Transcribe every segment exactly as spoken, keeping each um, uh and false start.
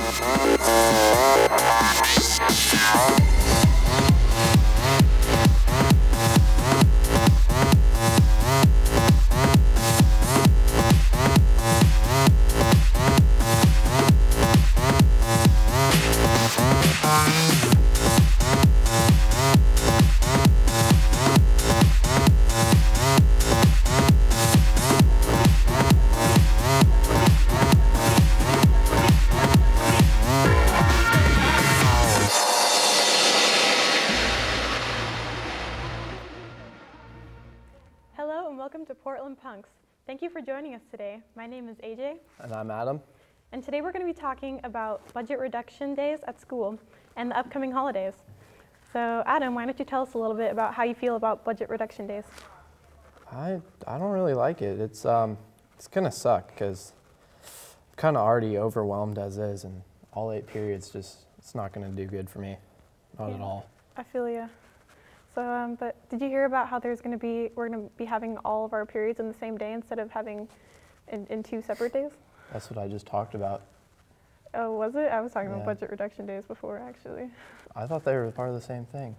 Thank you for joining us today. My name is A J. And I'm Adam. And today we're going to be talking about budget reduction days at school and the upcoming holidays. So Adam, why don't you tell us a little bit about how you feel about budget reduction days? I, I don't really like it. It's, um, it's going to suck because I'm kind of already overwhelmed as is, and all eight periods just, it's not going to do good for me. Not yeah, at all. I feel you. So, um, but did you hear about how there's going to be, we're going to be having all of our periods in the same day instead of having in, in two separate days? That's what I just talked about. Oh, was it? I was talking yeah. about budget reduction days before, actually. I thought they were part of the same thing.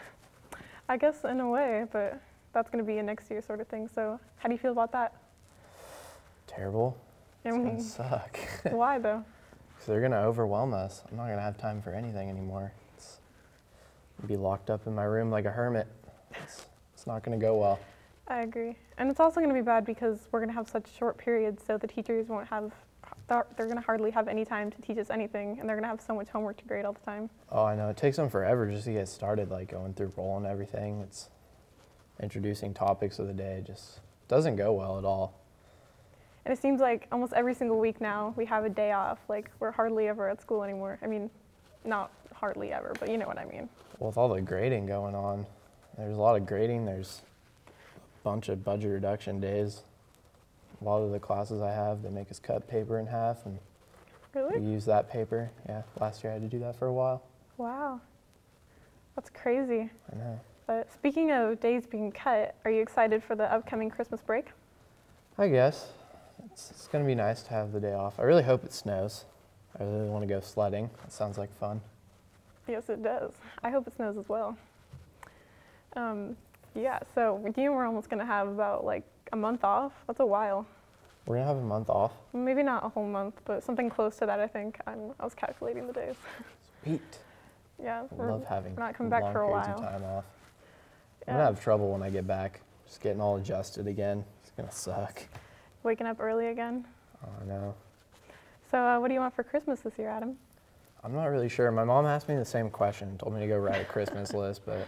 I guess in a way, but that's going to be a next year sort of thing. So how do you feel about that? Terrible. I It's mean, going to suck. Why, though? Because they're going to overwhelm us. I'm not going to have time for anything anymore. It's, I'll be locked up in my room like a hermit. It's, it's not going to go well. I agree. And it's also going to be bad because we're going to have such short periods, so the teachers won't have, they're going to hardly have any time to teach us anything, and they're going to have so much homework to grade all the time. Oh, I know. It takes them forever just to get started, like going through roll and everything. It's introducing topics of the day. Just doesn't go well at all. And it seems like almost every single week now we have a day off. Like, we're hardly ever at school anymore. I mean, not hardly ever, but you know what I mean. Well, with all the grading going on, there's a lot of grading. There's a bunch of budget reduction days. A lot of the classes I have, they make us cut paper in half, and Really? we use that paper. Yeah, last year I had to do that for a while. Wow. That's crazy. I know. But speaking of days being cut, are you excited for the upcoming Christmas break? I guess. It's, it's going to be nice to have the day off. I really hope it snows. I really want to go sledding. That sounds like fun. Yes, it does. I hope it snows as well. Um, yeah, so you know we're almost going to have about like a month off. That's a while. We're going to have a month off. Maybe not a whole month, but something close to that, I think. I'm, I was calculating the days. Sweet. Yeah, I we're love having we're not coming back long for a periods while. of time off. Yeah. I'm going to have trouble when I get back. Just getting all adjusted again. It's going to suck. Waking up early again. Oh, I know. So uh, what do you want for Christmas this year, Adam? I'm not really sure. My mom asked me the same question, told me to go write a Christmas list, but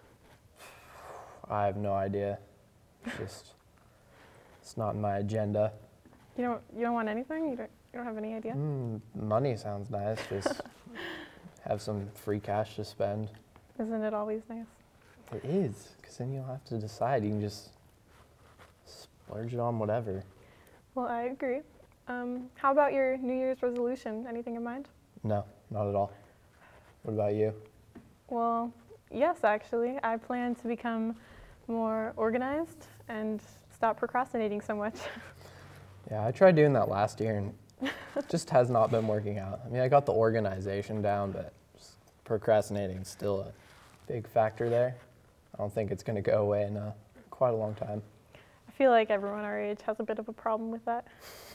I have no idea. It's just, it's not in my agenda. You don't you don't want anything? You don't you don't have any idea? Mm, money sounds nice. Just have some free cash to spend. Isn't it always nice? It is, because then you don't have to decide. You can just splurge it on whatever. Well, I agree. Um, how about your New Year's resolution? Anything in mind? No, not at all. What about you? Well, yes, actually. I plan to become more organized and stop procrastinating so much. Yeah, I tried doing that last year, and it just has not been working out. I mean, I got the organization down, but just procrastinating is still a big factor there. I don't think it's going to go away in uh, quite a long time. I feel like everyone our age has a bit of a problem with that.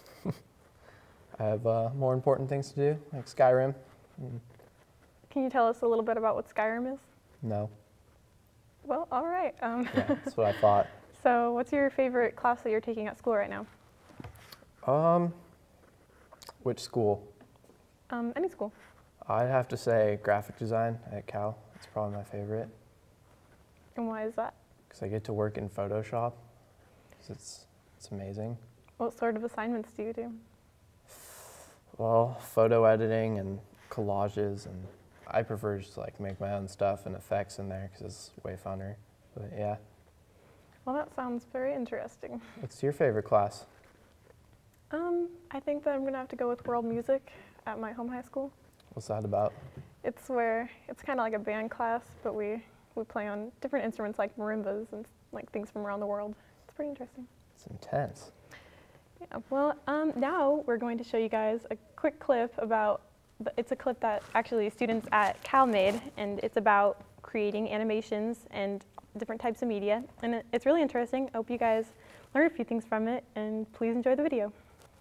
I have uh, more important things to do, like Skyrim. Mm. Can you tell us a little bit about what Skyrim is? No. Well, all right. Um, Yeah, that's what I thought. So what's your favorite class that you're taking at school right now? Um, which school? Um, any school. I'd have to say graphic design at Cal. It's probably my favorite. And why is that? Because I get to work in Photoshop. 'Cause it's, it's amazing. What sort of assignments do you do? Well, photo editing and collages, and I prefer just like make my own stuff and effects in there because it's way funner. But yeah. Well, that sounds very interesting. What's your favorite class? Um, I think that I'm gonna have to go with world music at my home high school. What's that about? It's where it's kind of like a band class, but we we play on different instruments like marimbas and like things from around the world. It's pretty interesting. It's intense. Yeah. Well, um, now we're going to show you guys a quick clip about th- it's a clip that actually students at Cal made, and it's about creating animations and different types of media. And it, it's really interesting. I hope you guys learn a few things from it, and please enjoy the video.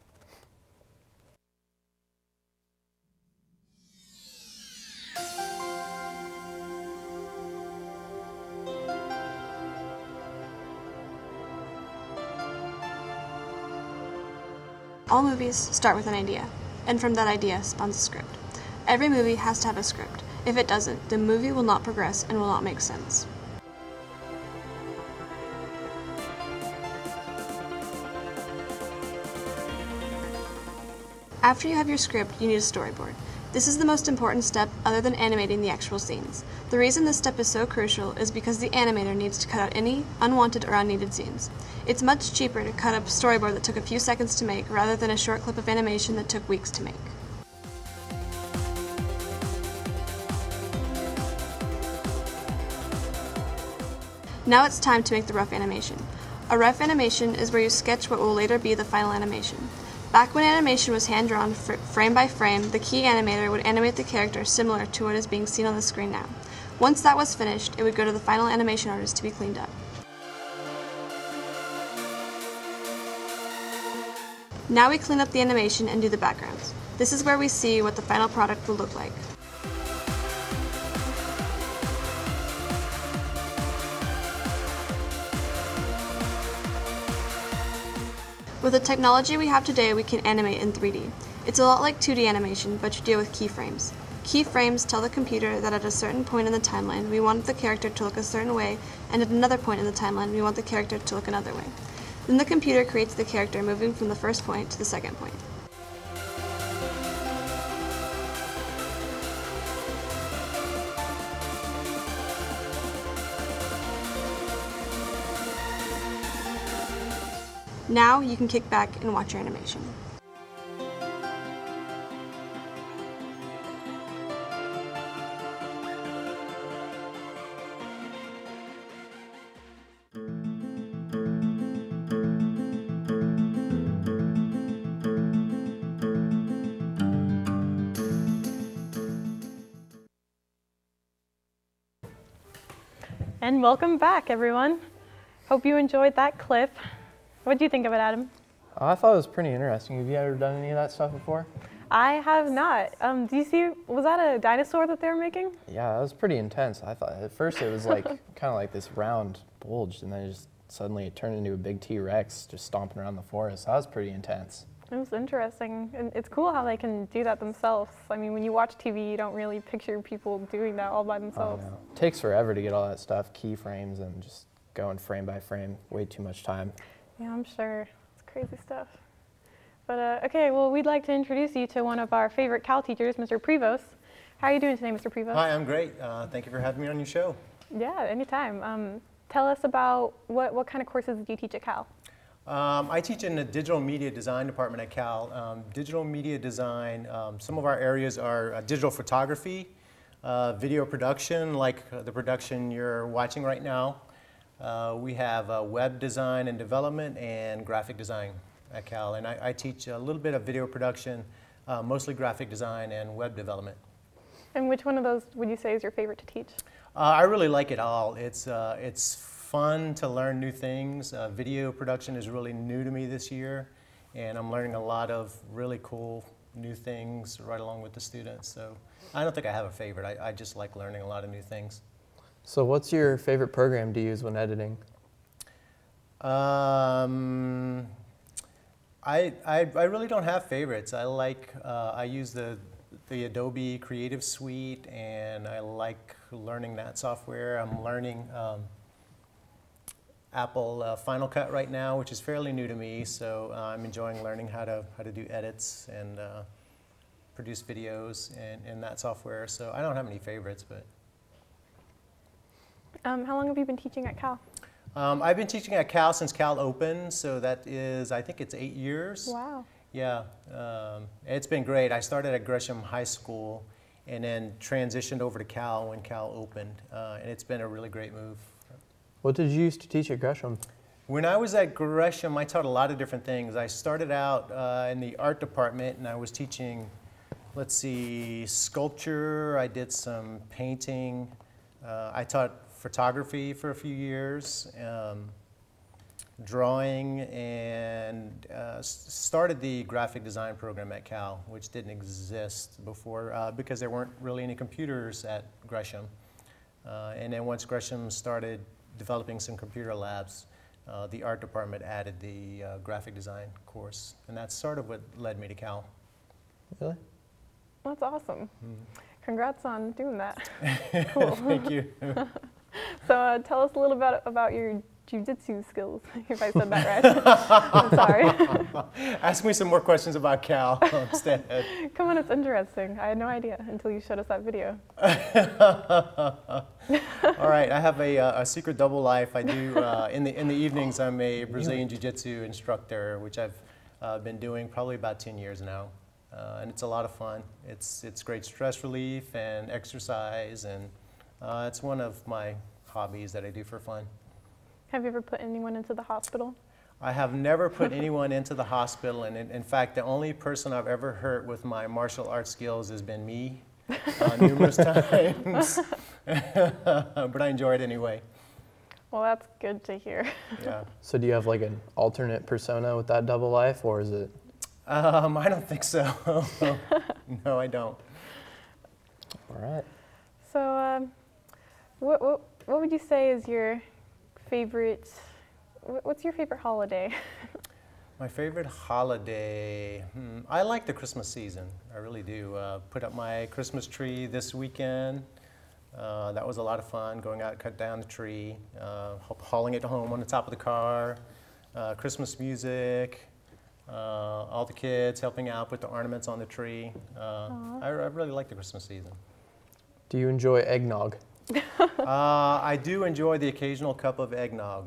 All movies start with an idea, and from that idea spawns a script. Every movie has to have a script. If it doesn't, the movie will not progress and will not make sense. After you have your script, you need a storyboard. This is the most important step other than animating the actual scenes. The reason this step is so crucial is because the animator needs to cut out any unwanted or unneeded scenes. It's much cheaper to cut up a storyboard that took a few seconds to make rather than a short clip of animation that took weeks to make. Now it's time to make the rough animation. A rough animation is where you sketch what will later be the final animation. Back when animation was hand-drawn fr frame by frame, the key animator would animate the character similar to what is being seen on the screen now. Once that was finished, it would go to the final animation artist to be cleaned up. Now we clean up the animation and do the backgrounds. This is where we see what the final product will look like. With the technology we have today, we can animate in three D. It's a lot like two D animation, but you deal with keyframes. Keyframes tell the computer that at a certain point in the timeline, we want the character to look a certain way, and at another point in the timeline, we want the character to look another way. Then the computer creates the character moving from the first point to the second point. Now you can kick back and watch your animation. And welcome back, everyone. Hope you enjoyed that clip. What do you think of it, Adam? Oh, I thought it was pretty interesting. Have you ever done any of that stuff before? I have not. Um, do you see, was that a dinosaur that they were making? Yeah, that was pretty intense. I thought at first it was like kind of like this round bulge, and then it just suddenly it turned into a big T-Rex just stomping around the forest. That was pretty intense. It was interesting, and it's cool how they can do that themselves. I mean, when you watch T V, you don't really picture people doing that all by themselves. Oh, no. It takes forever to get all that stuff, keyframes, and just going frame by frame. Way too much time. Yeah, I'm sure. It's crazy stuff. But uh, okay, well, we'd like to introduce you to one of our favorite Cal teachers, Mister Prevost. How are you doing today, Mister Prevost? Hi, I'm great. Uh, thank you for having me on your show. Yeah, anytime. Um, tell us about what, what kind of courses do you teach at Cal? Um, I teach in the digital media design department at Cal. Um, digital media design, um, some of our areas are uh, digital photography, uh, video production, like uh, the production you're watching right now. Uh, we have uh, web design and development and graphic design at Cal. And I, I teach a little bit of video production, uh, mostly graphic design and web development. And which one of those would you say is your favorite to teach? Uh, I really like it all. It's, uh, it's fun to learn new things. Uh, video production is really new to me this year, and I'm learning a lot of really cool new things right along with the students. So I don't think I have a favorite. I, I just like learning a lot of new things. So what's your favorite program to use when editing? Um, I, I, I really don't have favorites. I like, uh, I use the, the Adobe Creative Suite, and I like learning that software. I'm learning um, Apple uh, Final Cut right now, which is fairly new to me, so uh, I'm enjoying learning how to, how to do edits and uh, produce videos in, in that software. So I don't have any favorites, but. Um, how long have you been teaching at Cal? Um, I've been teaching at Cal since Cal opened, so that is, I think it's eight years. Wow. Yeah, um, it's been great. I started at Gresham High School and then transitioned over to Cal when Cal opened, uh, and it's been a really great move. What did you used to teach at Gresham? When I was at Gresham, I taught a lot of different things. I started out uh, in the art department, and I was teaching let's see, sculpture. I did some painting. Uh, I taught photography for a few years, um, drawing, and uh, started the graphic design program at Cal, which didn't exist before uh, because there weren't really any computers at Gresham. Uh, and then once Gresham started developing some computer labs, uh, the art department added the uh, graphic design course. And that's sort of what led me to Cal. Really? That's awesome. Mm. Congrats on doing that. Cool. Thank you. So uh, tell us a little bit about your jiu-jitsu skills, if I said that right. I'm sorry. Ask me some more questions about Cal instead. Come on, it's interesting. I had no idea until you showed us that video. All right, I have a, a secret double life. I do, uh, in, the, in the evenings, I'm a Brazilian Jiu-Jitsu instructor, which I've uh, been doing probably about ten years now. Uh, and it's a lot of fun. It's, it's great stress relief and exercise, and uh, it's one of my hobbies that I do for fun. Have you ever put anyone into the hospital? I have never put anyone into the hospital, and in, in fact, the only person I've ever hurt with my martial arts skills has been me, uh, numerous times. But I enjoy it anyway. Well, that's good to hear. Yeah. So do you have like an alternate persona with that double life, or is it? Um, I don't think so. No, I don't. All right. So, um, what, what what would you say is your favorite? What's your favorite holiday? My favorite holiday, hmm, I like the Christmas season. I really do. Uh, put up my Christmas tree this weekend. Uh, that was a lot of fun, going out, cut down the tree, uh, hauling it home on the top of the car, uh, Christmas music, uh, all the kids helping out with the ornaments on the tree. Uh, I, I really like the Christmas season. Do you enjoy eggnog? uh, I do enjoy the occasional cup of eggnog.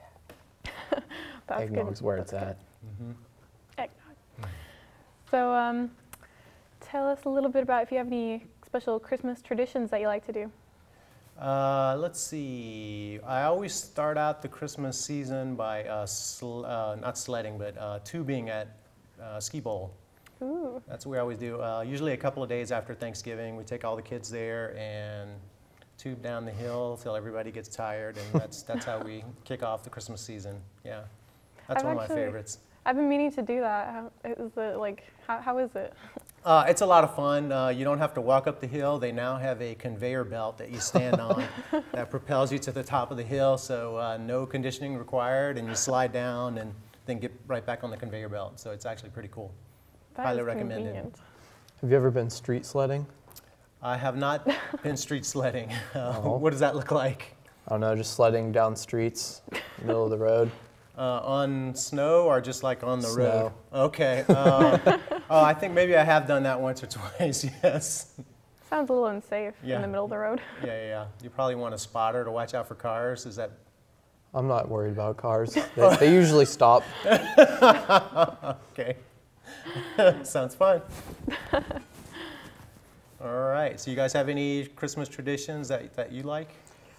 That's Eggnog's good. where That's it's good. at. Mm-hmm. Eggnog. So, um, tell us a little bit about if you have any special Christmas traditions that you like to do. Uh, let's see. I always start out the Christmas season by uh, sl uh, not sledding, but uh, tubing at uh, Ski Bowl. Ooh. That's what we always do. Uh, usually a couple of days after Thanksgiving, we take all the kids there and tube down the hill till everybody gets tired, and that's that's how we kick off the Christmas season. Yeah, that's I've one actually, of my favorites. I've been meaning to do that. How, is it like how, how is it? Uh, it's a lot of fun. Uh, you don't have to walk up the hill. They now have a conveyor belt that you stand on that propels you to the top of the hill, so uh, no conditioning required, and you slide down and then get right back on the conveyor belt. So it's actually pretty cool. That Highly is recommended. convenient. Have you ever been street sledding? I have not been street sledding. Uh, Oh. What does that look like? I don't know, just sledding down streets, middle of the road. Uh, on snow or just like on the road? Snow. Okay. Uh, oh, I think maybe I have done that once or twice, yes. Sounds a little unsafe Yeah. in the middle of the road. Yeah, yeah, yeah. You probably want a spotter to watch out for cars. Is that? I'm not worried about cars. They, they usually stop. Okay. Sounds fun. All right. So you guys have any Christmas traditions that, that you like?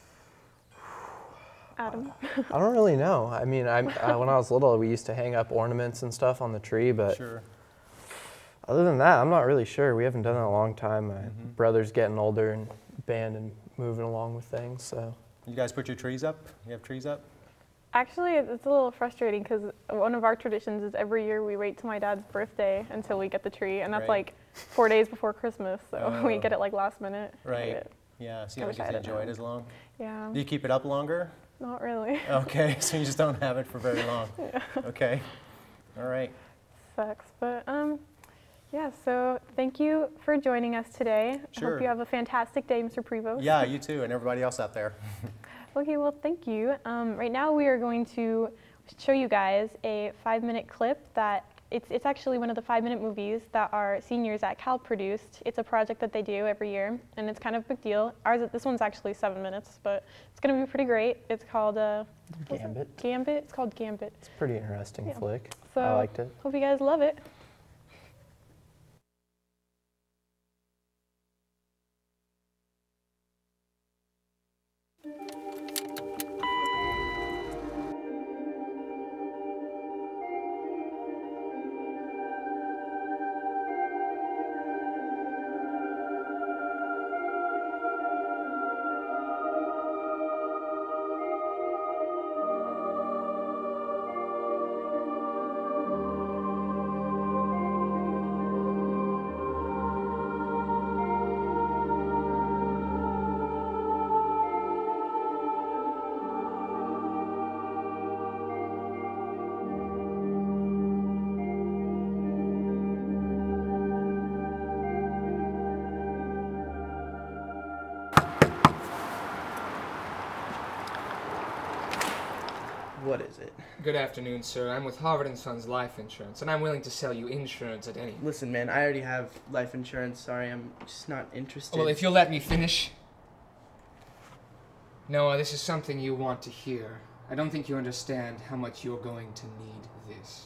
Adam. I don't really know. I mean, I, I, when I was little, we used to hang up ornaments and stuff on the tree, but Sure. other than that, I'm not really sure. We haven't done it in a long time. My Mhm. brother's getting older and band and moving along with things, so. You guys put your trees up? You have trees up? Actually, it's a little frustrating because one of our traditions is every year we wait till my dad's birthday until we get the tree, and that's Right. like four days before Christmas, so Oh. we get it like last minute. Right. But, Yeah. So I you don't wish I get had to it enjoy it now. as long. yeah, Do you keep it up longer? not really. Okay. So you just don't have it for very long. Yeah. Okay. All right. Sucks, but um, yeah. So thank you for joining us today. I Sure. hope you have a fantastic day, Mister Prevost. Yeah, you too, and everybody else out there. Okay, well, thank you. Um, right now we are going to show you guys a five-minute clip that it's, it's actually one of the five-minute movies that our seniors at Cal produced. It's a project that they do every year, and it's kind of a big deal. Ours, this one's actually seven minutes, but it's going to be pretty great. It's called uh, what's it? Gambit. Gambit. It's called Gambit. It's a pretty interesting Yeah. flick. So I liked it. hope you guys love it. What is it? Good afternoon, sir. I'm with Harvard and Sons Life Insurance, and I'm willing to sell you insurance at any... Listen, man, I already have life insurance. Sorry, I'm just not interested. Well, if you'll let me finish... Noah, this is something you want to hear. I don't think you understand how much you're going to need this.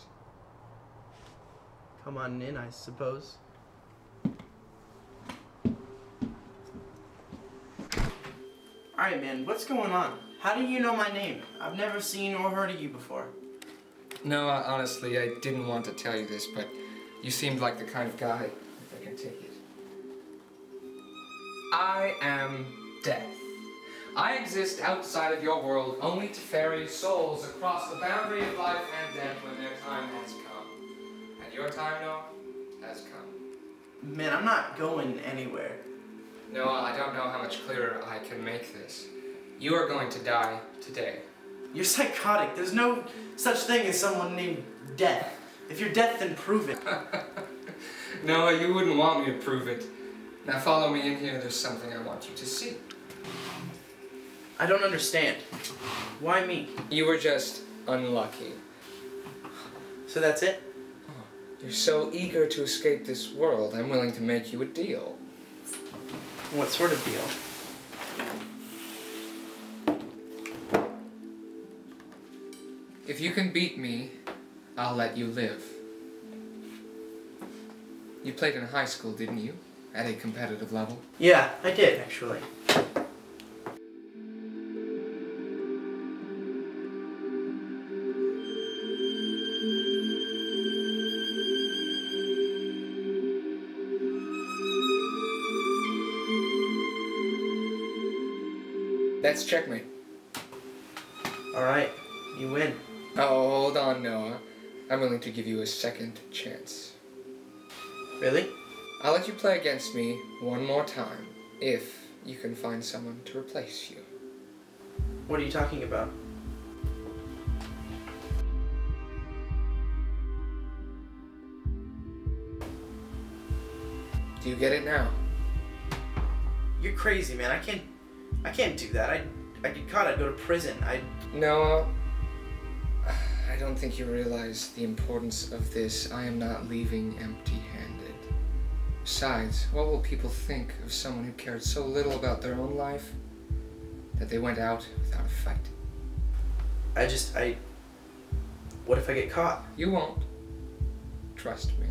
Come on in, I suppose. Alright, man, what's going on? How do you know my name? I've never seen or heard of you before. No, uh, honestly, I didn't want to tell you this, but you seemed like the kind of guy, if I can take it. I am death. I exist outside of your world only to ferry souls across the boundary of life and death when their time has come. And your time, Noah, has come. Man, I'm not going anywhere. Noah, I don't know how much clearer I can make this. You are going to die today. You're psychotic. There's no such thing as someone named Death. If you're Death, then prove it. Noah, you wouldn't want me to prove it. Now follow me in here. There's something I want you to see. I don't understand. Why me? You were just unlucky. So that's it? You're so eager to escape this world, I'm willing to make you a deal. What sort of deal? If you can beat me, I'll let you live. You played in high school, didn't you? At a competitive level? Yeah, I did, actually. That's checkmate. Alright, you win. Oh, hold on, Noah. I'm willing to give you a second chance. Really? I'll let you play against me one more time, if you can find someone to replace you. What are you talking about? Do you get it now? You're crazy, man. I can't... I can't do that. I'd, I'd get caught. I'd go to prison. I'd... Noah, I don't think you realize the importance of this. I am not leaving empty-handed. Besides, what will people think of someone who cared so little about their own life that they went out without a fight? I just... I... What if I get caught? You won't. Trust me.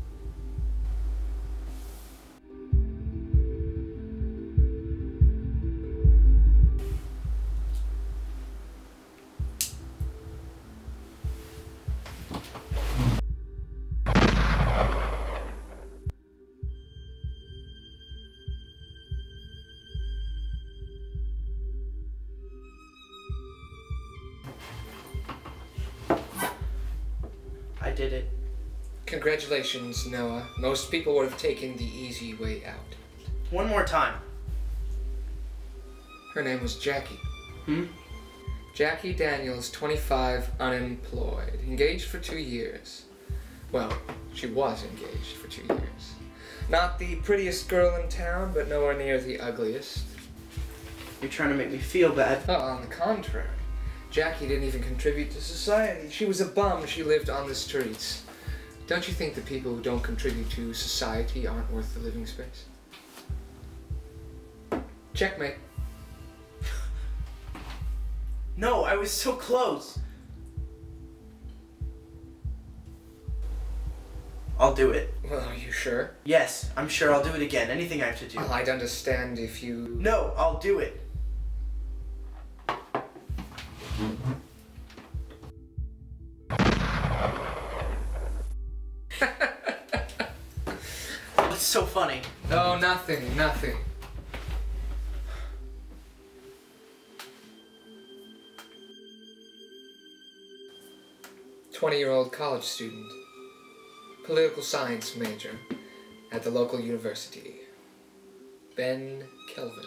I did it. Congratulations, Noah. Most people would have taken the easy way out. One more time. Her name was Jackie. Hmm? Jackie Daniels, twenty-five, unemployed, engaged for two years. Well, she was engaged for two years. Not the prettiest girl in town, but nowhere near the ugliest. You're trying to make me feel bad. Oh, on the contrary. Jackie didn't even contribute to society. She was a bum. She lived on the streets. Don't you think the people who don't contribute to society aren't worth the living space? Checkmate. No, I was so close. I'll do it. Well, are you sure? Yes, I'm sure I'll do it again. Anything I have to do. Well, I'd understand if you... No, I'll do it. What's so funny? Oh, nothing, nothing. twenty-year-old college student. Political science major at the local university. Ben Kelvin.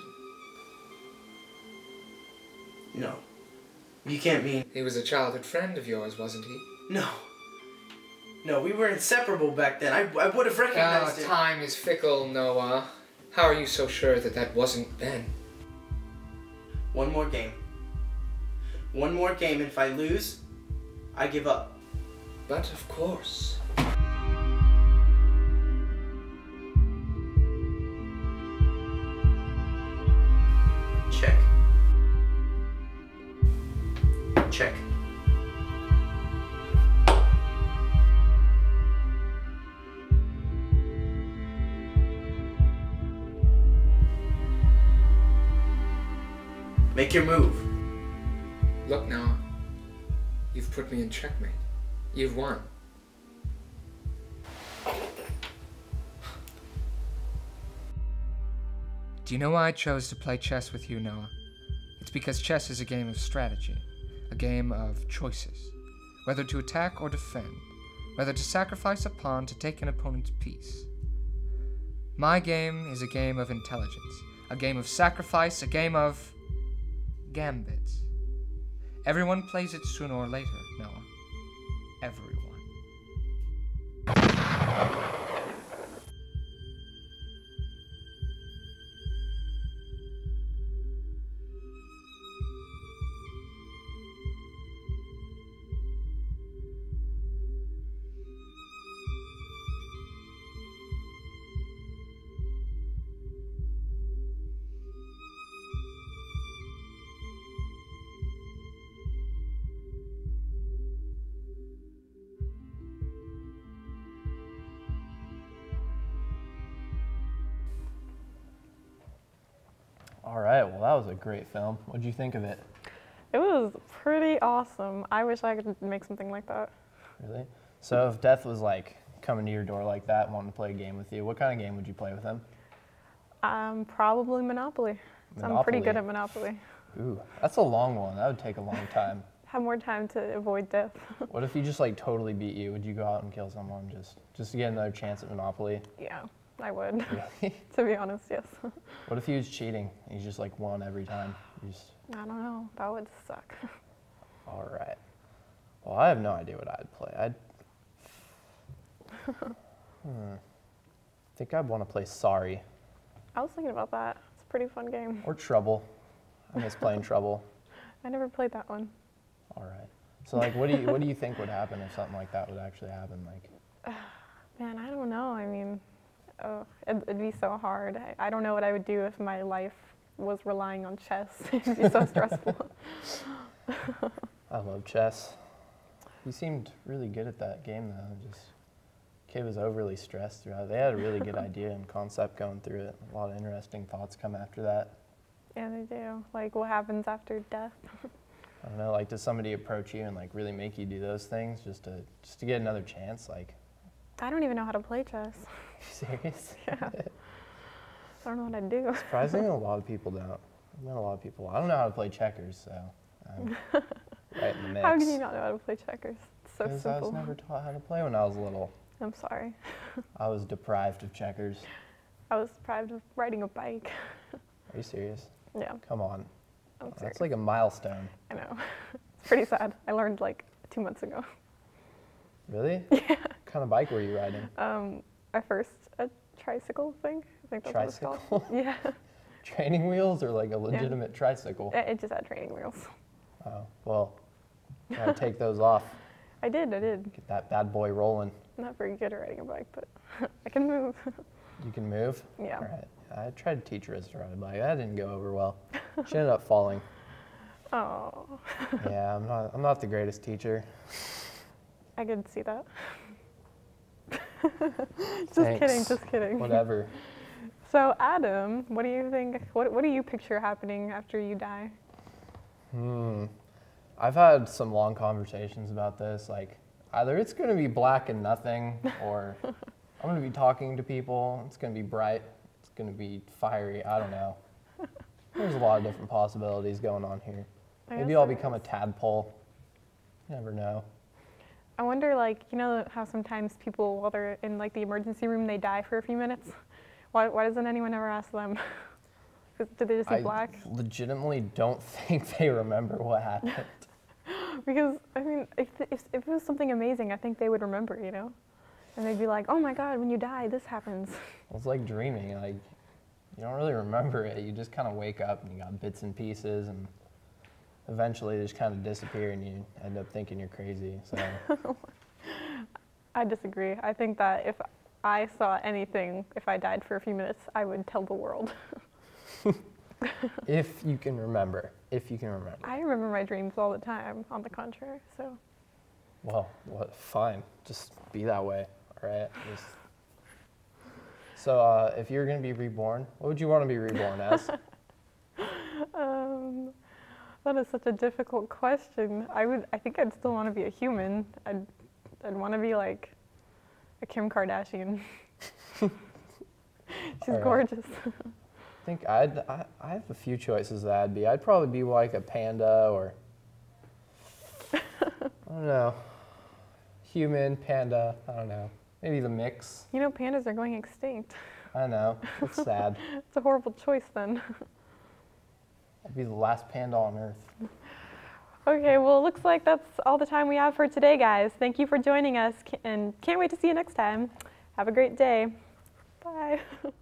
No. You can't mean... He was a childhood friend of yours, wasn't he? No. No, we were inseparable back then. I, I would have recognized Oh, it. time is fickle, Noah. How are you so sure that that wasn't Ben? One more game. One more game, and if I lose, I give up. But of course. Check. Check. Make your move. Look, Noah. You've put me in checkmate. You've won. Do you know why I chose to play chess with you, Noah? It's because chess is a game of strategy, a game of choices. Whether to attack or defend, whether to sacrifice a pawn to take an opponent's piece. My game is a game of intelligence, a game of sacrifice, a game of gambits. Everyone plays it sooner or later, Noah. Everyone. All right, well, that was a great film. What'd you think of it? It was pretty awesome. I wish I could make something like that. Really? So if Death was like coming to your door like that and wanting to play a game with you, what kind of game would you play with him? Um, probably Monopoly. So I'm pretty good at Monopoly. Ooh, that's a long one. That would take a long time. Have more time to avoid death. What if he just like totally beat you? Would you go out and kill someone just just to get another chance at Monopoly? Yeah, I would. Really? To be honest, yes. What if he was cheating and he just like won every time? You just... I don't know. That would suck. All right. Well, I have no idea what I'd play. I'd. hmm. I think I'd want to play Sorry. I was thinking about that. It's a pretty fun game. Or Trouble. I miss playing Trouble. I never played that one. All right. So like, what do you what do you think would happen if something like that would actually happen? Like. Man, I don't know. I mean, oh, it'd, it'd be so hard. I, I don't know what I would do if my life was relying on chess. It'd be so stressful. I love chess. He seemed really good at that game though. Just kid was overly stressed throughout. They had a really good idea and concept going through it. A lot of interesting thoughts come after that. Yeah, they do. Like, what happens after death? I don't know. Like, does somebody approach you and like really make you do those things just to just to get another chance? Like. I don't even know how to play chess. Serious? Yeah. I don't know what I'd do. Surprisingly, a lot of people don't. I've met a lot of people. I don't know how to play checkers, so I'm right in the mix. How can you not know how to play checkers? It's so Because simple. I was never taught how to play when I was little. I'm sorry. I was deprived of checkers. I was deprived of riding a bike. Are you serious? Yeah, Come on. I'm serious. That's like a milestone. I know. It's pretty sad. I learned like two months ago. Really? Yeah. What kind of bike were you riding? Um, my first a tricycle thing. I think that's Tricycle? what it's called. Yeah. Training wheels or like a legitimate tricycle? It, it just had training wheels. Oh, well, you gotta take those off. I did. I did. Get that bad boy rolling. I'm not very good at riding a bike, but I can move. You can move? Yeah. All right. I tried to teach her to ride a bike. That didn't go over well. She ended up falling. Oh. Yeah, I'm not, I'm not the greatest teacher. I could see that. Just Thanks. kidding, just kidding. Whatever. So Adam, what do you think, what, what do you picture happening after you die? Hmm. I've had some long conversations about this. Like, either it's going to be black and nothing, or I'm going to be talking to people. It's going to be bright. It's going to be fiery. I don't know. There's a lot of different possibilities going on here. I Maybe guess I'll there become a is. tadpole. You never know. I wonder, like, you know how sometimes people, while they're in like the emergency room, they die for a few minutes? Why, why doesn't anyone ever ask them? Did they just see I black? legitimately don't think they remember what happened. Because, I mean, if, if, if it was something amazing, I think they would remember, you know? And they'd be like, oh my God, when you die, this happens. It's like dreaming. Like, you don't really remember it. You just kind of wake up and you got bits and pieces, and eventually they just kind of disappear and you end up thinking you're crazy. So I disagree. I think that if I saw anything, if I died for a few minutes, I would tell the world. If you can remember, if you can remember. I remember my dreams all the time, on the contrary, so. Well, what, fine, just be that way, all right? Just... So uh, if you were gonna be reborn, what would you want to be reborn as? um, that is such a difficult question. I would, I think I'd still want to be a human. I'd, I'd want to be like a Kim Kardashian. She's right. gorgeous. I think I'd, I, I have a few choices that I'd be. I'd probably be like a panda or, I don't know, human, panda, I don't know. Maybe the mix. You know, pandas are going extinct. I know, it's sad. It's a horrible choice then. I'd be the last panda on Earth. Okay, well, it looks like that's all the time we have for today, guys. Thank you for joining us, and can't wait to see you next time. Have a great day. Bye.